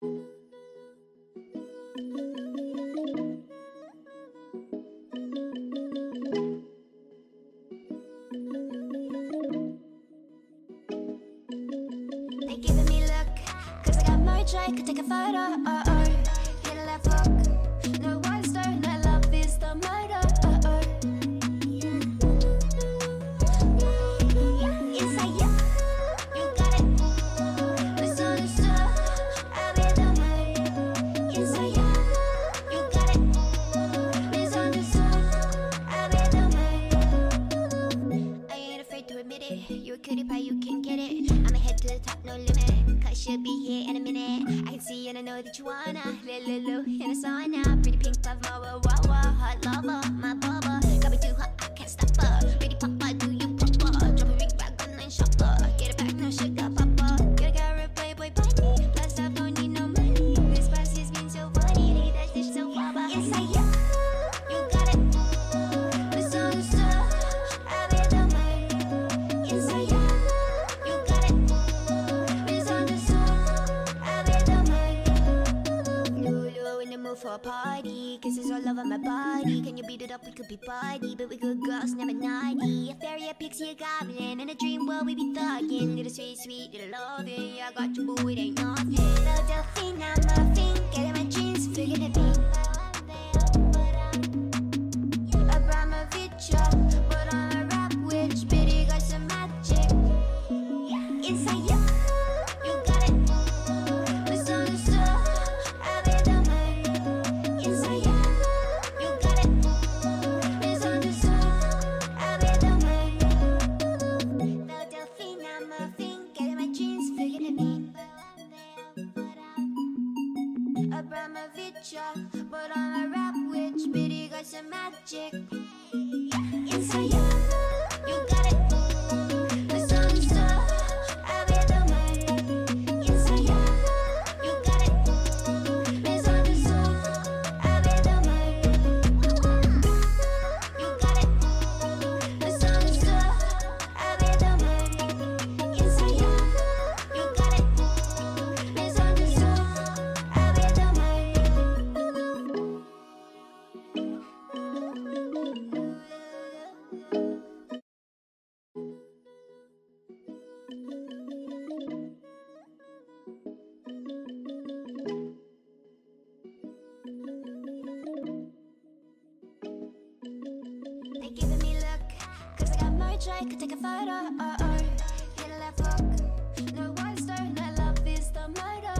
They giving me look, cause I got merch, I could take a photo. Hit a left hook, no one star, no love is the murder. Inside you, you got it. Misunderstood, I'll be the murder. Inside you, you got it. Misunderstood, I'll be the murder. I ain't afraid to admit it. You a cutie pie, you can get it. I'ma head to the top, no limit. Cause she'll be here in a minute. I can see and I know that you wanna. Lulu in a sauna. Pretty pink puff, wow, wow, wow. Hot lover, my bubba. Got me too hot, I can't stop her. Pretty papa, do you proper? Drop a ring back on and shopper. Get it back, no sugar, papa. Get a carrot, playboy, bunny. Plus I don't need no money. This bus has been so funny. They dash this so far, but inside you, you got it. Misunderstood, I'll be the murder. Inside you, you got it. Misunderstood, I'll be the murder. Lulu in the mood for a party. Kisses all over my body. Can you beat it up? We could be party, but we good girls, never naughty. A fairy, a pixie, a goblin. In a dream world, we be thuggin'. Little sweet, sweet, little loving. I got you, boo, it ain't nothing. Philadelphia, I'm a fiend. Getting my jeans, figuring it be. Abramovich, but I'm a rap witch. Bitty got some magic. Inside you, you got it. Misunderstood, I'll be the murder. Inside you, you got it. Misunderstood, I'll be the murder. Philadelphia, I'm a fiend. Getting my jeans, figuring it be. Abramovich, but I'm a rap witch. Bitty got some magic. Inside you, you got it. Misunderstood, I'll be the murder. Inside you, you got it. Misunderstood, I'll be the murder. You got it. Misunderstood, I'll be the murder. Inside you, you got it. Misunderstood, I'll be the murder. They giving me look, cause I got merch, I could take a photo. Hit a left hook, no one star, no love is the murder.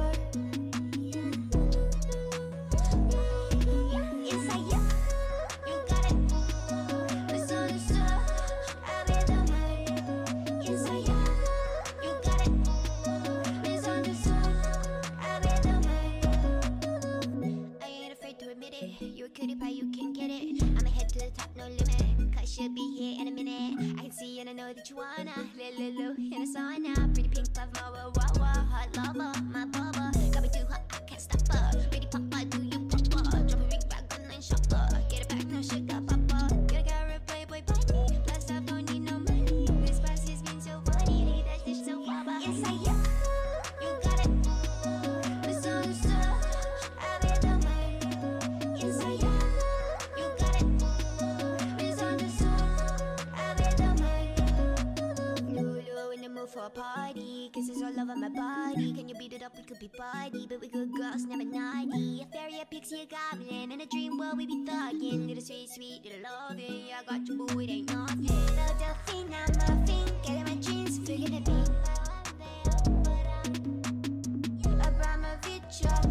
Inside you, you got it. Misunderstood, I'll be the murder. Inside you, you got it. Misunderstood, I'll be the murder. I ain't afraid to admit it. You a cutie pie, you can get it. I'ma head to the top, no limit. Cause she'll be here in a minute. I can see and I know that you wanna. Lulu in a sauna. Pretty pink puff, wow, wow, wow. Hot lover, my bubba. Got me too hot, I can't stop her. Pretty papa, do you proper? Drop a ring back on and shopper. Get it back, no sugar, papa. Get a carrot, playboy, bunny. Plus I don't need no money. This bus has been so funny. They dash this so far, but inside you, you got it. Misunderstood, I'll be the murder. Inside you, you got it. Misunderstood, I'll be the murder. Lulu in the mood for a party. Kisses all over my body. Can you beat it up? We could be party, but we good girls, never naughty. A fairy, a pixie, a goblin. In a dream world, we be thuggin'. Little sweet, sweet, little loving. I got you, boo, it ain't nothing. Philadelphia, I'm a fiend. Getting my jeans, figuring it be. Abramovich,